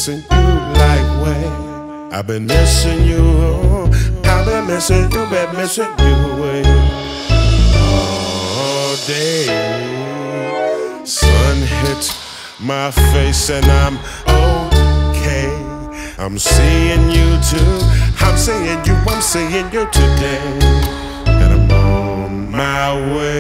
missing you like way. I've been missing you, I've been missing you, been missing you way. All day, sun hits my face and I'm okay. I'm seeing you too, I'm seeing you, I'm seeing you today. And I'm on my way.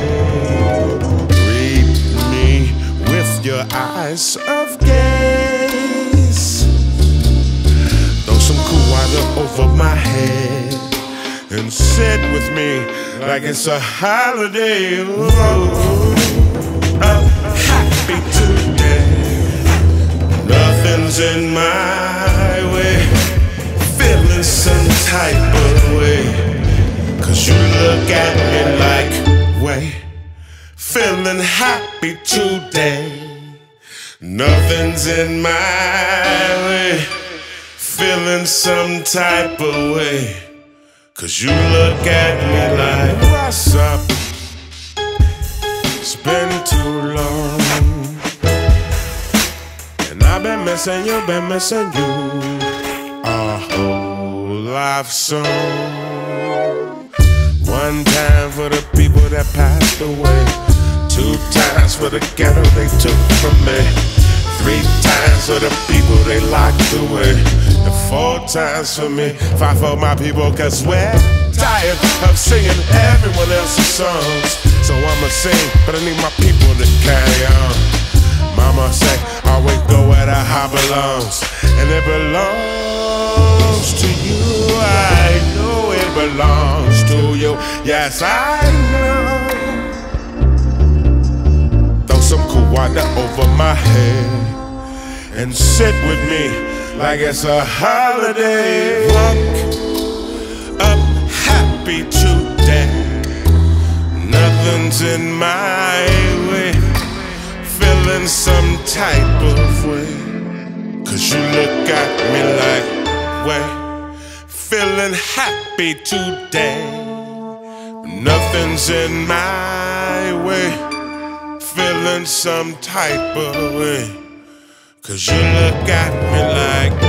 Greet me with your eyes of gaze. Throw some cool water over my head and sit with me like it's a holiday. Ooh, I'm happy today. Nothing's in my way. Feeling some type of way. 'Cause you look at me like, wait. Feeling happy today. Nothing's in my way. Feeling some type of way. 'Cause you look at me like, what's up? It's been too long. And I've been missing you, been missing you. A whole life song. One time for the people that passed away. 2 times for the ghetto they took from me. 3 times for the people they locked away. And 4 times for me. 5 for my people, 'cause we're tired of singing everyone else's songs. So I'ma sing, but I need my people to carry on. Mama say, always go where the heart belongs. And it belongs to you. I know it belongs to you. Yes, I know. Throw some cool water over my head and sit with me like it's a holiday. Walk up happy today. Nothing's in my way. Feeling some type of way. 'Cause you look at me like, wait. Feeling happy today. Nothing's in my way. Feeling some type of way. 'Cause you look at me like